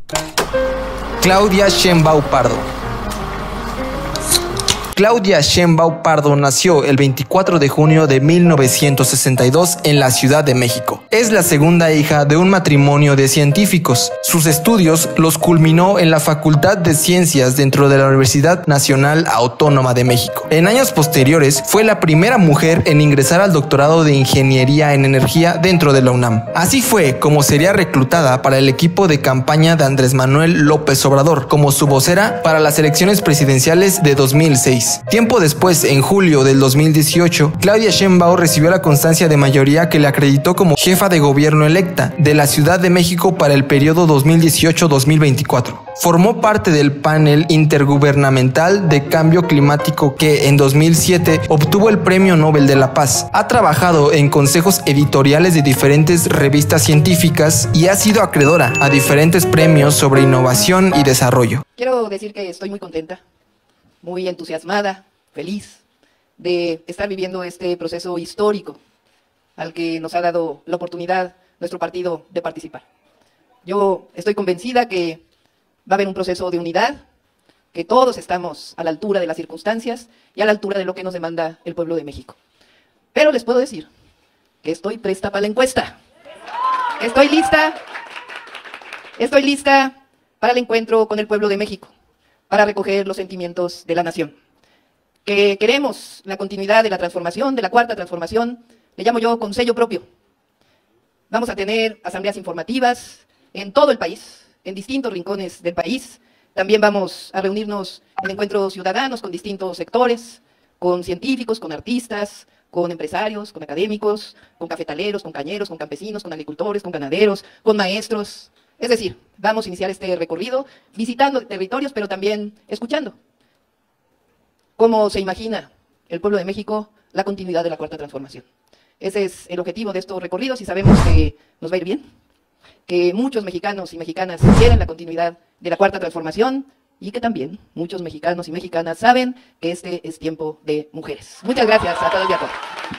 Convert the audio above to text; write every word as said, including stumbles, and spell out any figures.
Claudia Sheinbaum Pardo. Claudia Sheinbaum Pardo nació el veinticuatro de junio de mil novecientos sesenta y dos en la Ciudad de México. Es la segunda hija de un matrimonio de científicos. Sus estudios los culminó en la Facultad de Ciencias dentro de la Universidad Nacional Autónoma de México. En años posteriores fue la primera mujer en ingresar al doctorado de Ingeniería en Energía dentro de la UNAM. Así fue como sería reclutada para el equipo de campaña de Andrés Manuel López Obrador como su vocera para las elecciones presidenciales de dos mil seis. Tiempo después, en julio del dos mil dieciocho, Claudia Sheinbaum recibió la constancia de mayoría que le acreditó como jefa de gobierno electa de la Ciudad de México para el periodo dos mil dieciocho a dos mil veinticuatro. Formó parte del panel intergubernamental de cambio climático que en dos mil siete obtuvo el Premio Nobel de la Paz. Ha trabajado en consejos editoriales de diferentes revistas científicas y ha sido acreedora a diferentes premios sobre innovación y desarrollo. Quiero decir que estoy muy contenta, muy entusiasmada, feliz de estar viviendo este proceso histórico al que nos ha dado la oportunidad nuestro partido de participar. Yo estoy convencida que va a haber un proceso de unidad, que todos estamos a la altura de las circunstancias y a la altura de lo que nos demanda el pueblo de México. Pero les puedo decir que estoy presta para la encuesta. Estoy lista, estoy lista para el encuentro con el pueblo de México, para recoger los sentimientos de la nación. Que queremos la continuidad de la transformación, de la cuarta transformación, le llamo yo con sello propio. Vamos a tener asambleas informativas en todo el país, en distintos rincones del país. También vamos a reunirnos en encuentros ciudadanos con distintos sectores, con científicos, con artistas, con empresarios, con académicos, con cafetaleros, con cañeros, con campesinos, con agricultores, con ganaderos, con maestros. Es decir, vamos a iniciar este recorrido visitando territorios, pero también escuchando cómo se imagina el pueblo de México la continuidad de la cuarta transformación. Ese es el objetivo de estos recorridos y sabemos que nos va a ir bien, que muchos mexicanos y mexicanas quieren la continuidad de la cuarta transformación y que también muchos mexicanos y mexicanas saben que este es tiempo de mujeres. Muchas gracias a todos y a todas.